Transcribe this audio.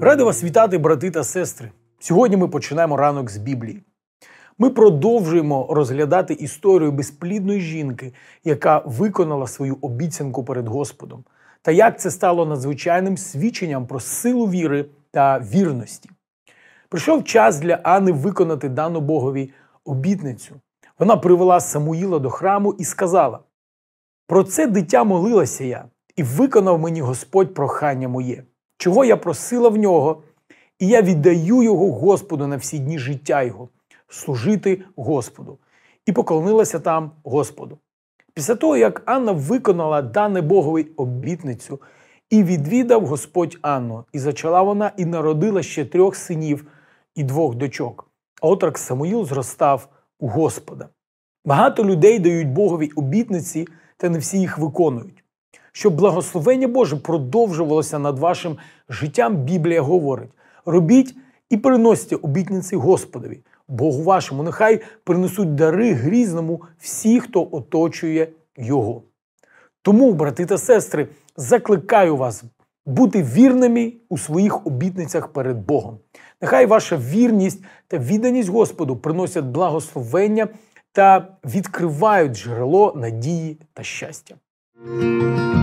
Радий вас вітати, брати та сестри. Сьогодні ми починаємо ранок з Біблії. Ми продовжуємо розглядати історію безплідної жінки, яка виконала свою обіцянку перед Господом, та як це стало надзвичайним свідченням про силу віри та вірності. Прийшов час для Анни виконати дану Богові обітницю. Вона привела Самуїла до храму і сказала: «Про це дитя молилася я, і виконав мені Господь прохання моє, чого я просила в нього, і я віддаю його Господу на всі дні життя його, служити Господу». І поклонилася там Господу. Після того, як Анна виконала дане Богові обітницю, і відвідав Господь Анну, і зачала вона, і народила ще 3 синів і 2 дочок. А отрок Самуїл зростав у Господа. Багато людей дають Богові обітниці, та не всі їх виконують. Щоб благословення Боже продовжувалося над вашим життям, Біблія говорить: робіть і приносьте обітниці Господові, Богу вашому, нехай принесуть дари грізному всі, хто оточує його. Тому, брати та сестри, закликаю вас бути вірними у своїх обітницях перед Богом. Нехай ваша вірність та відданість Господу приносять благословення та відкривають джерело надії та щастя.